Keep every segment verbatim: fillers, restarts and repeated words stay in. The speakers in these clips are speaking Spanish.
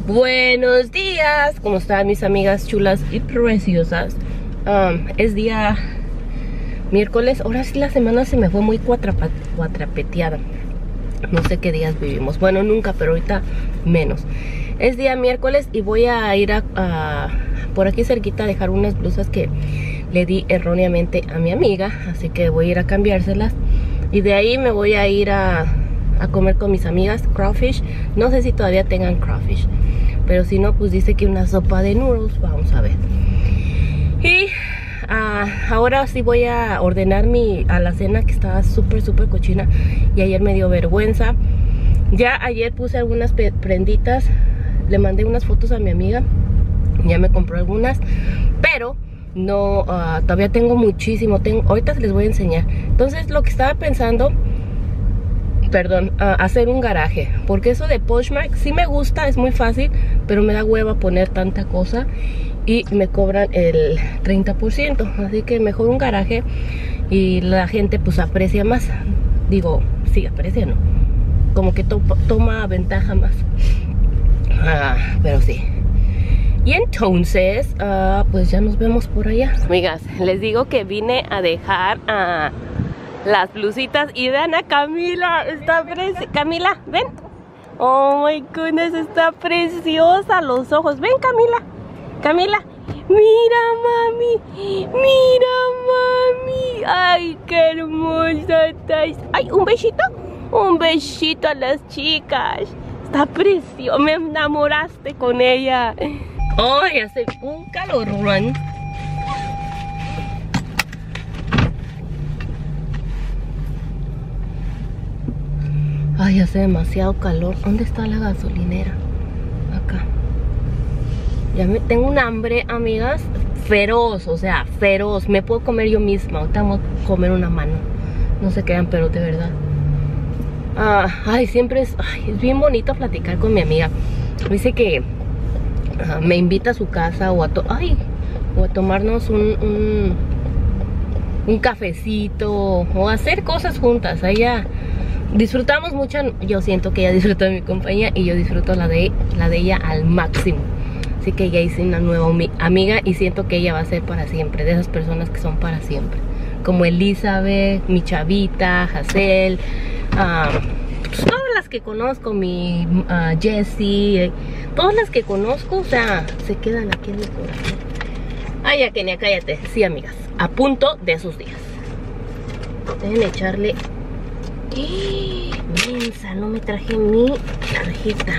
Buenos días, ¿cómo están mis amigas chulas y preciosas? Um, es día miércoles. Ahora sí la semana se me fue muy cuatrapa, cuatrapeteada. No sé qué días vivimos. Bueno, nunca, pero ahorita menos. Es día miércoles y voy a ir a, a por aquí cerquita a dejar unas blusas que le di erróneamente a mi amiga. Así que voy a ir a cambiárselas. Y de ahí me voy a ir a, a comer con mis amigas crawfish. No sé si todavía tengan crawfish, pero si no, pues dice que una sopa de noodles. Vamos a ver. Y uh, ahora sí voy a ordenar mi alacena, que estaba súper súper cochina y ayer me dio vergüenza. Ya ayer puse algunas prenditas, le mandé unas fotos a mi amiga, ya me compró algunas, pero no, uh, todavía tengo muchísimo. Tengo, ahorita les voy a enseñar. Entonces lo que estaba pensando, perdón, uh, hacer un garaje, porque eso de Poshmark sí me gusta, es muy fácil, pero me da hueva poner tanta cosa y me cobran el treinta por ciento, así que mejor un garaje y la gente pues aprecia más. Digo, sí, aprecia, ¿no? Como que to toma ventaja más. Ah, pero sí. Y entonces, uh, pues ya nos vemos por allá. Amigas, les digo que vine a dejar a uh, las blusitas y vean a Camila, está preciosa. Camila, ven. Oh my goodness, está preciosa los ojos. Ven, Camila. Camila, mira mami, mira mami. Ay, qué hermosa estás. Ay, un besito, un besito a las chicas. Está preciosa, me enamoraste con ella. Ay, hace un calorón. Ay, hace demasiado calor. ¿Dónde está la gasolinera? Acá. Ya me tengo un hambre, amigas, feroz, o sea, feroz. Me puedo comer yo misma. Ahorita vamos a comer una mano. No se quedan, pero de verdad. Ah, ay, siempre es, ay, es bien bonito platicar con mi amiga. Dice que uh, me invita a su casa o a, to ay, o a tomarnos un, un, un cafecito o a hacer cosas juntas. A ella disfrutamos mucho. Yo siento que ella disfruta de mi compañía y yo disfruto la de, la de ella al máximo. Así que ya hice una nueva amiga y siento que ella va a ser para siempre, de esas personas que son para siempre, como Elizabeth, mi chavita, Hazel, uh, pues todas las que conozco, mi uh, Jessie, eh, todas las que conozco, o sea, se quedan aquí en mi corazón. Ay, ya Kenia, cállate. Sí, amigas, a punto de esos días. Deben echarle. ¡Eh! Mensa, no me traje mi tarjeta.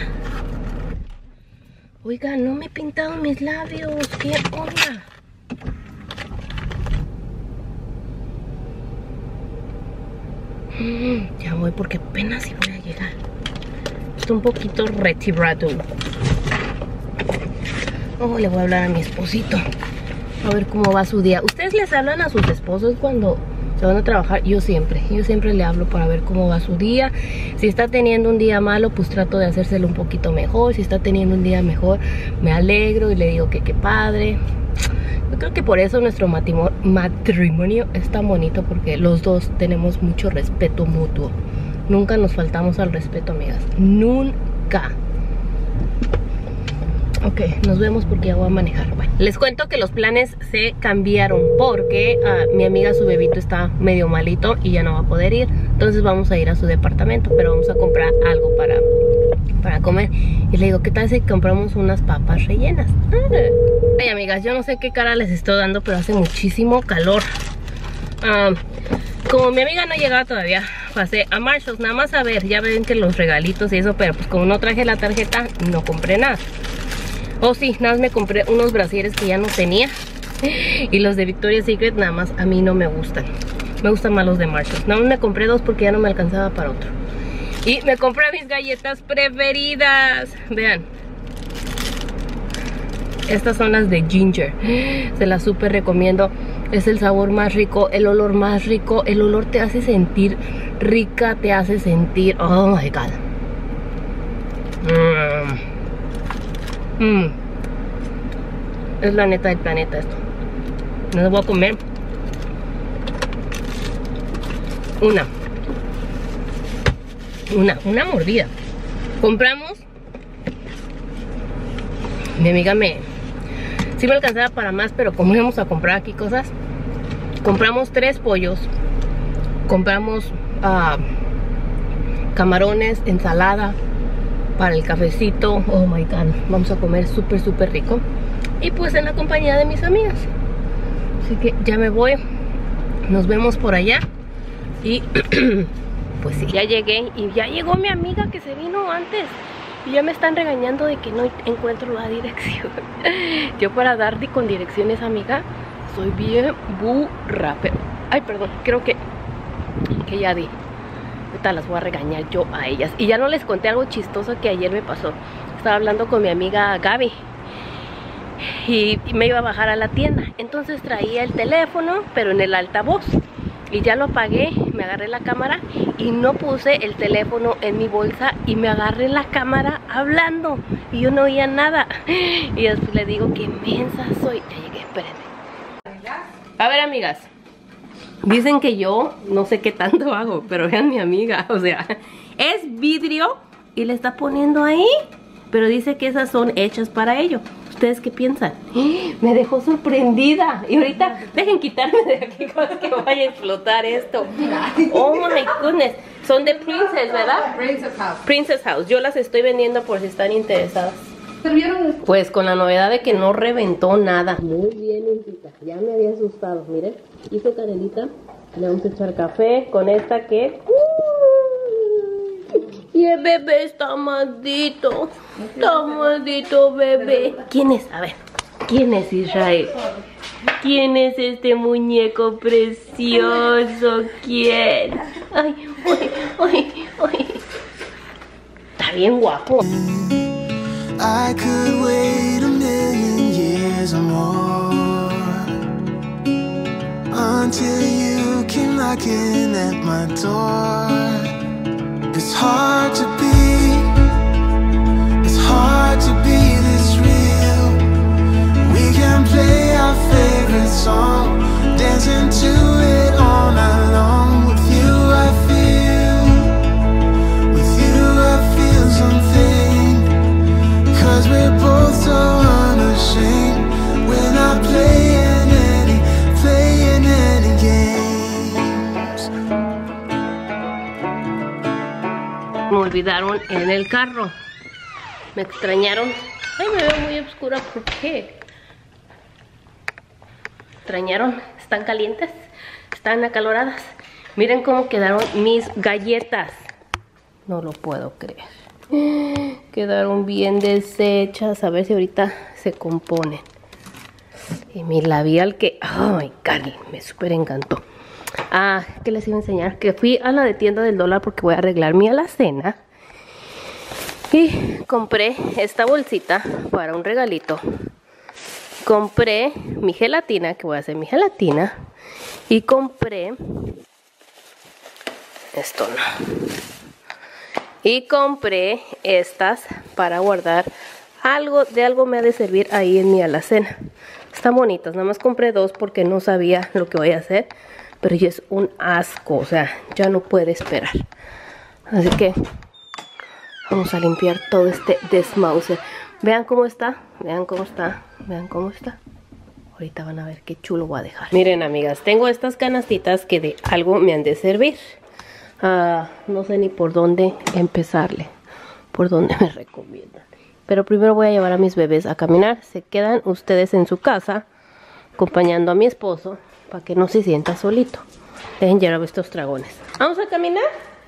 Oiga, no me he pintado mis labios. ¿Qué onda? Mm, ya voy porque apenas si voy a llegar. Estoy un poquito retirado. Oh, le voy a hablar a mi esposito. A ver cómo va su día. ¿Ustedes les hablan a sus esposos cuando se van a trabajar? Yo siempre, yo siempre le hablo para ver cómo va su día. Si está teniendo un día malo, pues trato de hacérselo un poquito mejor. Si está teniendo un día mejor, me alegro y le digo que qué padre. Yo creo que por eso nuestro matrimonio es tan bonito, porque los dos tenemos mucho respeto mutuo. Nunca nos faltamos al respeto, amigas. Nunca. Ok, nos vemos porque ya voy a manejar. Bueno, les cuento que los planes se cambiaron porque uh, mi amiga, su bebito está medio malito y ya no va a poder ir. Entonces vamos a ir a su departamento, pero vamos a comprar algo para, para comer. Y le digo, ¿qué tal si compramos unas papas rellenas? Ay, amigas, yo no sé qué cara les estoy dando, pero hace muchísimo calor. uh, Como mi amiga no llegaba todavía, pasé a Marshalls nada más a ver. Ya ven que los regalitos y eso, pero pues como no traje la tarjeta, no compré nada. Oh sí, nada más me compré unos brasieres que ya no tenía. Y los de Victoria's Secret nada más a mí no me gustan. Me gustan más los de Marshalls. Nada más me compré dos porque ya no me alcanzaba para otro. Y me compré mis galletas preferidas. Vean. Estas son las de ginger. Se las súper recomiendo. Es el sabor más rico, el olor más rico. El olor te hace sentir rica, te hace sentir... Oh my God. Mmm. Mm. Es la neta del planeta esto. No lo voy a comer una Una, una mordida. Compramos mi amiga me... sí me alcanzaba para más, pero como íbamos a comprar aquí cosas, compramos tres pollos, compramos uh, camarones, ensalada para el cafecito. Oh my god, vamos a comer súper súper rico. Y pues en la compañía de mis amigas. Así que ya me voy. Nos vemos por allá. Y pues sí, ya llegué. Y ya llegó mi amiga que se vino antes. Y ya me están regañando de que no encuentro la dirección. Yo para dar con direcciones, amiga, soy bien burra. Pero, ay, perdón, creo que, que ya di. Ahorita las voy a regañar yo a ellas. Y ya no les conté algo chistoso que ayer me pasó. Estaba hablando con mi amiga Gaby. Y, y me iba a bajar a la tienda. Entonces traía el teléfono, pero en el altavoz. Y ya lo apagué, me agarré la cámara y no puse el teléfono en mi bolsa y me agarré la cámara hablando y yo no oía nada. Y después le digo, qué mensa soy. Ya llegué, espérenme. A ver, amigas, dicen que yo no sé qué tanto hago, pero vean mi amiga, o sea, es vidrio y le está poniendo ahí, pero dice que esas son hechas para ello. ¿Ustedes qué piensan? Me dejó sorprendida. Y ahorita dejen quitarme de aquí que vaya a explotar esto. Oh my goodness. Son de Princess, ¿verdad? Princess House. Princess House. Yo las estoy vendiendo por si están interesadas. Pues con la novedad de que no reventó nada. Muy bien, hijita. Ya me había asustado. Miren, hizo canelita. Le vamos a echar café con esta que... Y el bebé está maldito. Está maldito, bebé. ¿Quién es? A ver. ¿Quién es Israel? ¿Quién es este muñeco precioso? ¿Quién? Ay, ay, ay, ay. Está bien guapo. I could wait a million years or more until you came knocking at my door. It's hard to be, it's hard to be this real. We can play our favorite song, dancing to it all night long. With you I feel, with you I feel something. Cause we're both so unashamed. We're not playing any, playing any games. Me olvidaron en el carro. Me extrañaron. Ay, me veo muy oscura. ¿Por qué? ¿Extrañaron? ¿Están calientes? ¿Están acaloradas? Miren cómo quedaron mis galletas. No lo puedo creer. Quedaron bien deshechas. A ver si ahorita se componen. Y mi labial que... Ay, Cari, me súper encantó. Ah, ¿qué les iba a enseñar? Que fui a la de tienda del dólar porque voy a arreglar mi alacena. Y compré esta bolsita para un regalito. Compré mi gelatina, que voy a hacer mi gelatina. Y compré... Esto no. Y compré estas para guardar algo. De algo me ha de servir ahí en mi alacena. Están bonitas, nada más compré dos porque no sabía lo que voy a hacer. Pero ya es un asco, o sea, ya no puede esperar. Así que vamos a limpiar todo este desmauser. Vean cómo está, vean cómo está, vean cómo está. Ahorita van a ver qué chulo voy a dejar. Miren, amigas, tengo estas canastitas que de algo me han de servir. Uh, no sé ni por dónde empezarle, por dónde me recomiendan. Pero primero voy a llevar a mis bebés a caminar. Se quedan ustedes en su casa acompañando a mi esposo, para que no se sienta solito. Dejen llevar estos dragones. ¿Vamos a caminar?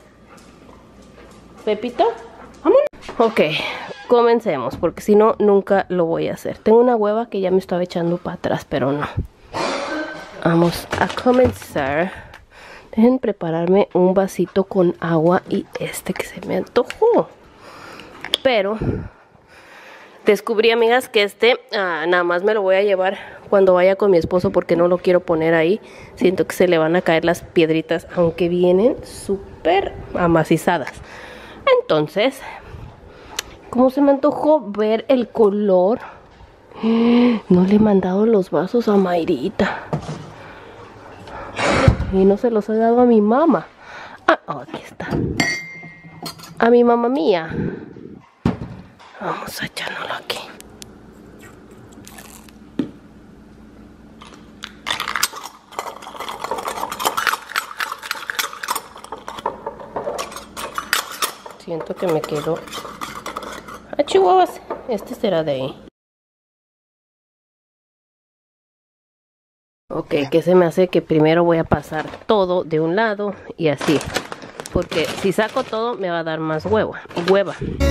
¿Pepito? ¿Vamos? Ok, comencemos, porque si no, nunca lo voy a hacer. Tengo una hueva que ya me estaba echando para atrás, pero no. Vamos a comenzar. Dejen prepararme un vasito con agua y este que se me antojó. Pero... descubrí, amigas, que este ah, nada más me lo voy a llevar cuando vaya con mi esposo porque no lo quiero poner ahí. Siento que se le van a caer las piedritas, aunque vienen súper amacizadas. Entonces, como se me antojó ver el color, no le he mandado los vasos a Mayrita. Y no se los he dado a mi mamá. Ah, oh, aquí está. A mi mamá mía. Vamos a echárnoslo aquí. Siento que me quedó. ¡Ah, chihuahuas! Este será de ahí. Ok, que se me hace que primero voy a pasar todo de un lado y así. Porque si saco todo me va a dar más huevo, hueva.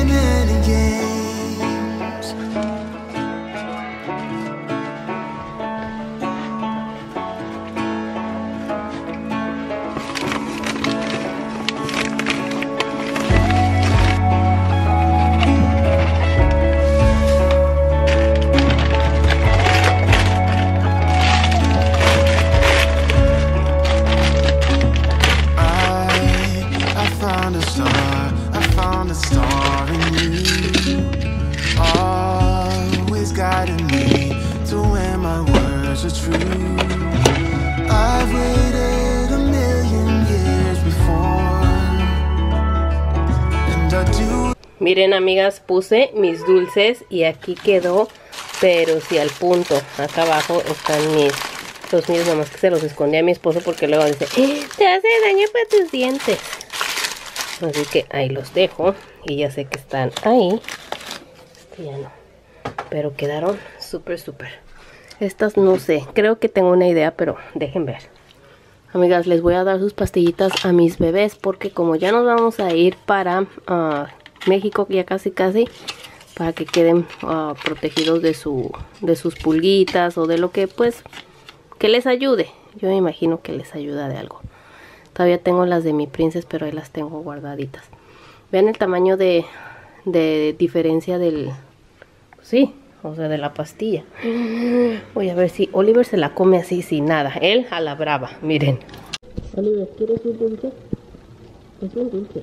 Miren, amigas, puse mis dulces y aquí quedó, pero sí al punto. Acá abajo están mis, los míos, nomás que se los escondí a mi esposo porque luego dice, te hace daño para tus dientes. Así que ahí los dejo y ya sé que están ahí. Este ya no, pero quedaron súper súper. Estas no sé, creo que tengo una idea, pero dejen ver. Amigas, les voy a dar sus pastillitas a mis bebés porque como ya nos vamos a ir para uh, México, ya casi casi, para que queden uh, protegidos de su de sus pulguitas o de lo que pues que les ayude. Yo me imagino que les ayuda de algo. Todavía tengo las de mi princesa, pero ahí las tengo guardaditas. Vean el tamaño de, de diferencia del, sí, o sea, de la pastilla. Voy a ver si Oliver se la come así sin nada. Él a la brava, miren. Oliver, ¿quieres un dulce? Es un dulce.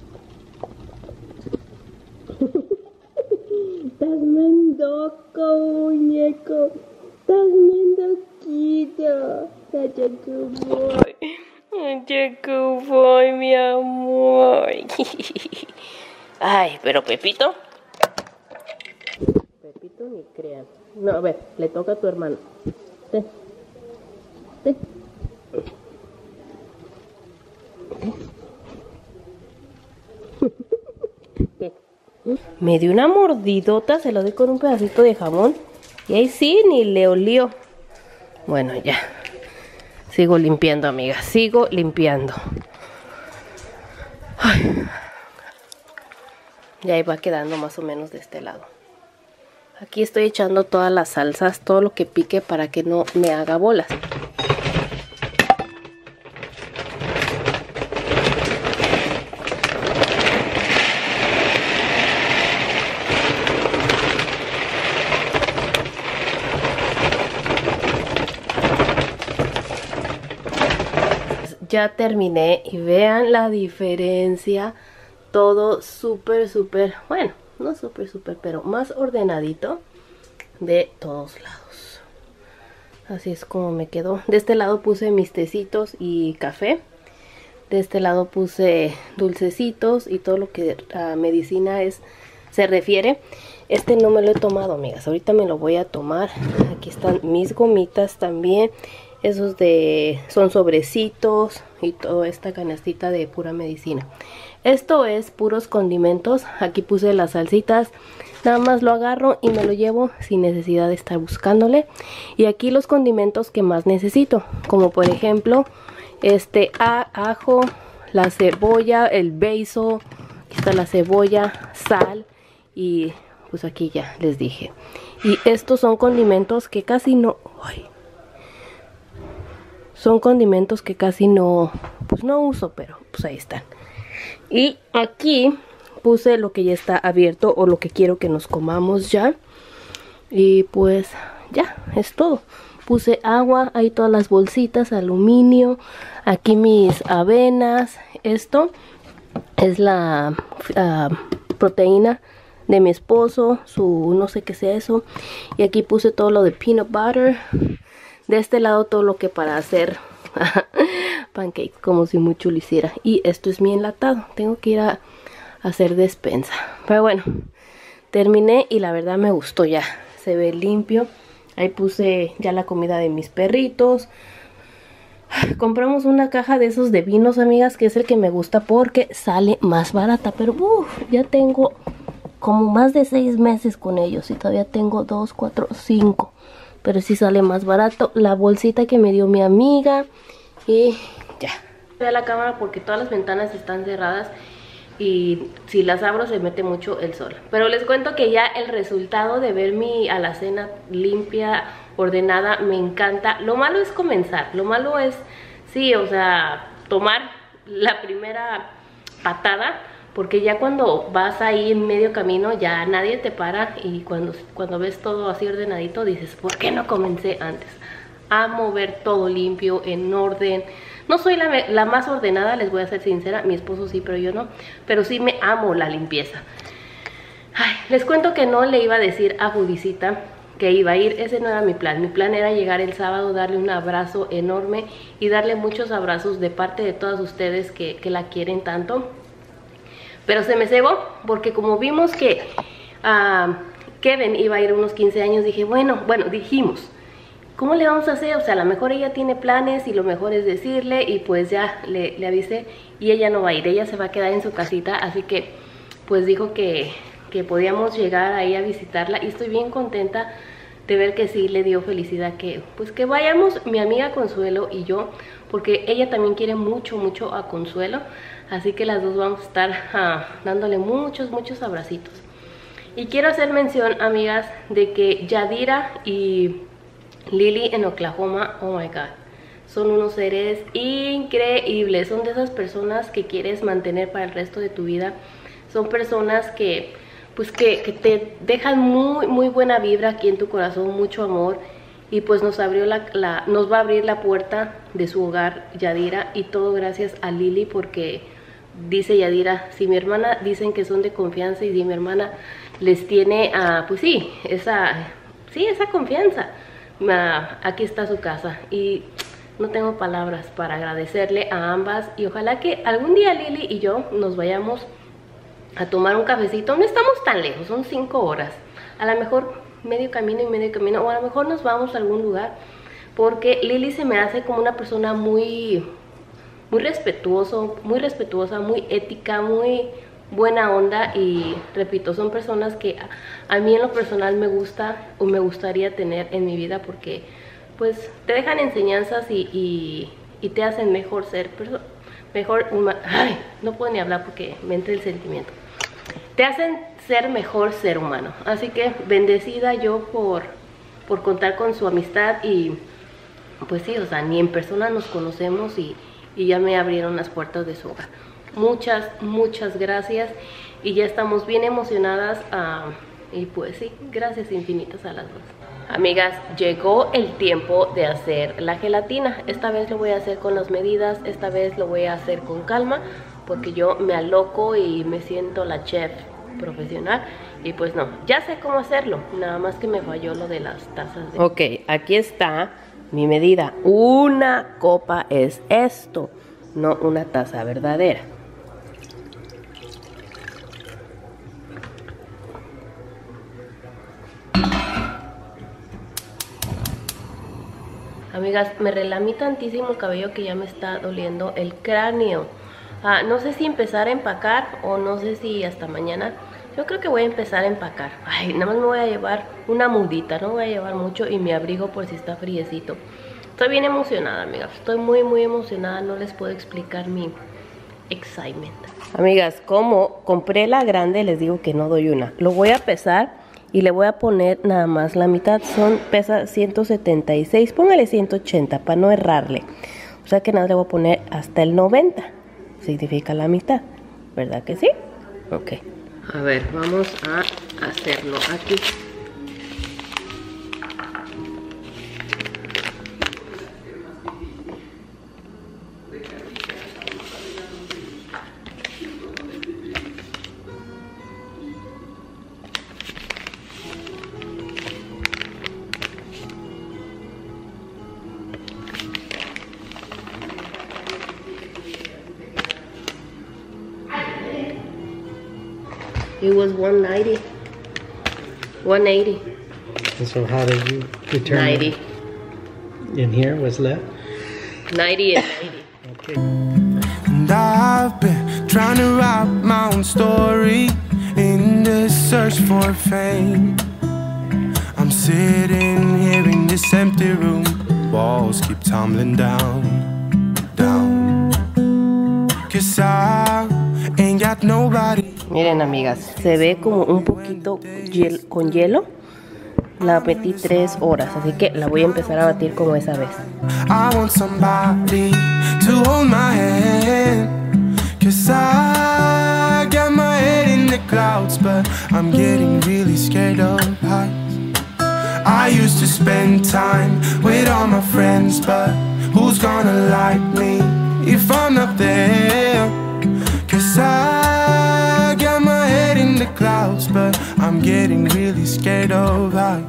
Estás mendoco, muñeco. Estás mendoquito. Chaco boy. Chaco boy, mi amor. Ay, pero Pepito. Pepito ni crean. No, a ver, le toca a tu hermano. Te. Te. Me dio una mordidota, se lo doy con un pedacito de jamón. Y ahí sí, ni le olió. Bueno, ya. Sigo limpiando, amiga. Sigo limpiando. Ay. Ya va quedando más o menos de este lado. Aquí estoy echando todas las salsas, todo lo que pique para que no me haga bolas. Ya terminé y vean la diferencia. Todo súper súper, bueno, no súper súper, pero más ordenadito de todos lados. Así es como me quedó. De este lado puse mis tecitos y café. De este lado puse dulcecitos y todo lo que a medicina es se refiere. Este no me lo he tomado, amigas. Ahorita me lo voy a tomar. Aquí están mis gomitas también. Esos de son sobrecitos y toda esta canastita de pura medicina. Esto es puros condimentos. Aquí puse las salsitas. Nada más lo agarro y me lo llevo sin necesidad de estar buscándole. Y aquí los condimentos que más necesito. Como por ejemplo, este a, ajo, la cebolla, el basil. Aquí está la cebolla, sal y pues aquí ya les dije. Y estos son condimentos que casi no... Ay, son condimentos que casi no, pues no uso, pero pues ahí están. Y aquí puse lo que ya está abierto o lo que quiero que nos comamos ya. Y pues ya, es todo. Puse agua, ahí todas las bolsitas, aluminio. Aquí mis avenas. Esto es la uh, proteína de mi esposo, su no sé qué sea eso. Y aquí puse todo lo de peanut butter. De este lado todo lo que para hacer pancakes, como si mucho lo hiciera. Y esto es mi enlatado. Tengo que ir a, a hacer despensa. Pero bueno, terminé y la verdad me gustó ya. Se ve limpio. Ahí puse ya la comida de mis perritos. Compramos una caja de esos de vinos, amigas, que es el que me gusta porque sale más barata. Pero uff, ya tengo como más de seis meses con ellos y todavía tengo dos, cuatro, cinco. Pero sí sale más barato. La bolsita que me dio mi amiga y ya. Voy a la cámara porque todas las ventanas están cerradas y si las abro se mete mucho el sol. Pero les cuento que ya el resultado de ver mi alacena limpia, ordenada, me encanta. Lo malo es comenzar, lo malo es, sí, o sea, tomar la primera patada, porque ya cuando vas ahí en medio camino ya nadie te para y cuando, cuando ves todo así ordenadito dices, ¿por qué no comencé antes? Amo ver todo limpio, en orden. No soy la, la más ordenada, les voy a ser sincera, mi esposo sí, pero yo no, pero sí me amo la limpieza. Ay, les cuento que no le iba a decir a Judicita que iba a ir, ese no era mi plan. Mi plan era llegar el sábado, darle un abrazo enorme y darle muchos abrazos de parte de todas ustedes que, que la quieren tanto. Pero se me cebó porque como vimos que uh, Kevin iba a ir a unos quince años, dije, bueno, bueno, dijimos, ¿cómo le vamos a hacer? O sea, a lo mejor ella tiene planes y lo mejor es decirle y pues ya le, le avisé y ella no va a ir, ella se va a quedar en su casita, así que pues dijo que, que podíamos llegar ahí a visitarla y estoy bien contenta de ver que sí le dio felicidad que pues que vayamos mi amiga Consuelo y yo, porque ella también quiere mucho, mucho a Consuelo, así que las dos vamos a estar uh, dándole muchos, muchos abracitos. Y quiero hacer mención, amigas, de que Yadira y Lily en Oklahoma, oh my god, son unos seres increíbles. Son de esas personas que quieres mantener para el resto de tu vida. Son personas que pues que, que te dejan muy muy buena vibra aquí en tu corazón, mucho amor. Y pues nos abrió la, la nos va a abrir la puerta de su hogar Yadira, y todo gracias a Lily, porque dice Yadira, si mi hermana dicen que son de confianza y si mi hermana les tiene a, pues sí, esa sí, esa confianza, aquí está su casa. Y no tengo palabras para agradecerle a ambas, y ojalá que algún día Lily y yo nos vayamos a tomar un cafecito. No estamos tan lejos, son cinco horas, a lo mejor medio camino y medio camino, o a lo mejor nos vamos a algún lugar, porque Lily se me hace como una persona muy muy respetuoso, muy respetuosa, muy ética, muy buena onda, y repito, son personas que a, a mí en lo personal me gusta o me gustaría tener en mi vida, porque pues te dejan enseñanzas y, y, y te hacen mejor ser, mejor humano. Ay, no puedo ni hablar porque me entra el sentimiento. Te hacen ser mejor ser humano. Así que bendecida yo por, por contar con su amistad, y pues sí, o sea, ni en persona nos conocemos y, y ya me abrieron las puertas de su hogar. Muchas, muchas gracias, y ya estamos bien emocionadas, uh, y pues sí, gracias infinitas a las dos. Amigas, llegó el tiempo de hacer la gelatina. Esta vez lo voy a hacer con las medidas, esta vez lo voy a hacer con calma, porque yo me aloco y me siento la chef profesional, y pues no, ya sé cómo hacerlo, nada más que me falló lo de las tazas de... Ok, aquí está mi medida. Una copa es esto, no una taza verdadera. Amigas, me relamí tantísimo el cabello que ya me está doliendo el cráneo. Ah, no sé si empezar a empacar o no sé si hasta mañana. Yo creo que voy a empezar a empacar. Ay, nada más me voy a llevar una mudita, no voy a llevar mucho, y mi abrigo por si está friecito. Estoy bien emocionada, amigas. Estoy muy, muy emocionada. No les puedo explicar mi excitement. Amigas, como compré la grande, les digo que no doy una. Lo voy a pesar y le voy a poner nada más la mitad. Son, pesa ciento setenta y seis, póngale ciento ochenta para no errarle. O sea que nada, le voy a poner hasta el noventa. Significa la mitad, ¿verdad que sí? Ok. A ver, vamos a hacerlo aquí. It was one ninety. one eighty. And so how did you determine? ninety. In here was left? noventa and ninety. Okay. And I've been trying to write my own story in the search for fame. I'm sitting here in this empty room. Walls keep tumbling down, down. 'Cause I ain't got nobody. Miren, amigas, se ve como un poquito hiel con hielo. La metí tres horas, así que la voy a empezar a batir como esa vez. I want somebody to hold my hand, 'cause I got my head in the clouds, but I'm getting really scared of heights. I used to spend time with all my friends, but who's gonna like me if I'm not there? 'Cause I got my head in the clouds, but I'm getting really scared of heights.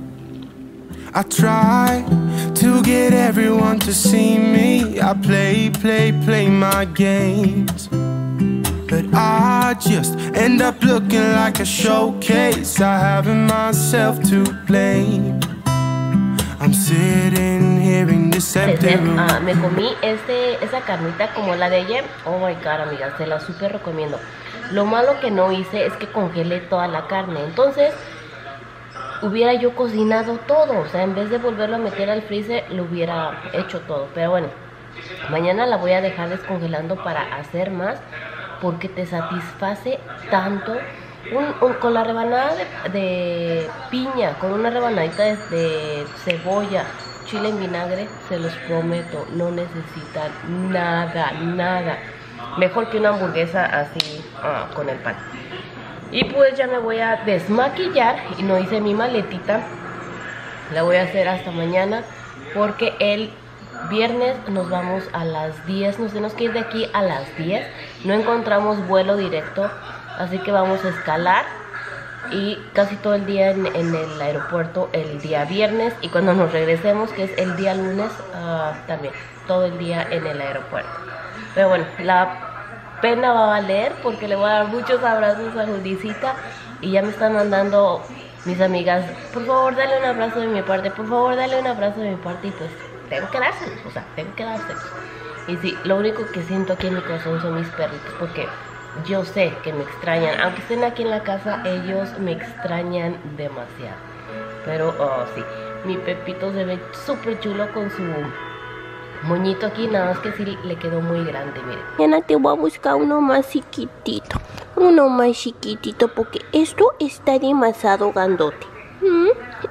I try to get everyone to see me. I play, play, play my games, but I just end up looking like a showcase. I haven't myself to blame. I'm sitting here in this empty room. Uh, me comí este, esa carnita como la de ayer. Oh my god, amigas, se la súper recomiendo. Lo malo que no hice es que congelé toda la carne. Entonces, hubiera yo cocinado todo. O sea, en vez de volverlo a meter al freezer, lo hubiera hecho todo. Pero bueno, mañana la voy a dejar descongelando para hacer más, porque te satisface tanto. Un, un, con la rebanada de, de piña, con una rebanadita de, de cebolla, chile en vinagre, se los prometo, no necesitan nada, nada. Mejor que una hamburguesa así uh, con el pan. Y pues ya me voy a desmaquillar y no hice mi maletita. La voy a hacer hasta mañana, porque el viernes nos vamos a las diez. Nos tenemos que ir de aquí a las diez. No encontramos vuelo directo, así que vamos a escalar. Y casi todo el día en, en el aeropuerto el día viernes. Y cuando nos regresemos, que es el día lunes, uh, también todo el día en el aeropuerto. Pero bueno, la pena va a valer, porque le voy a dar muchos abrazos a Judicita. Y ya me están mandando mis amigas: por favor dale un abrazo de mi parte, por favor dale un abrazo de mi parte. Y pues tengo que dárselos, o sea, tengo que dárselos. Y sí, lo único que siento aquí en mi corazón son mis perritos, porque yo sé que me extrañan. Aunque estén aquí en la casa, ellos me extrañan demasiado. Pero, oh sí, mi Pepito se ve súper chulo con su moñito aquí, nada más que sí le quedó muy grande, miren. Mañana te voy a buscar uno más chiquitito, uno más chiquitito, porque esto está demasiado grandote. ¿Mm?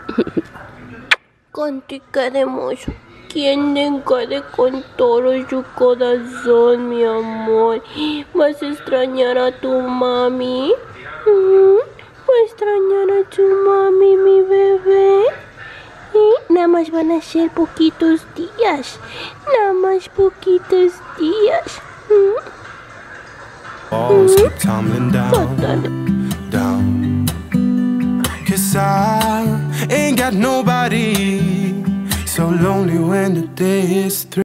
Cantica hermoso, quien te encare con todo su corazón, mi amor. ¿Vas a extrañar a tu mami? ¿Mm? ¿Vas a extrañar a tu mami, mi bebé? Y nada más van a ser poquitos días, nada más poquitos días. ¿Mm? Walls keep tumbling down, down. 'Cause I ain't got nobody, so lonely when the day is through.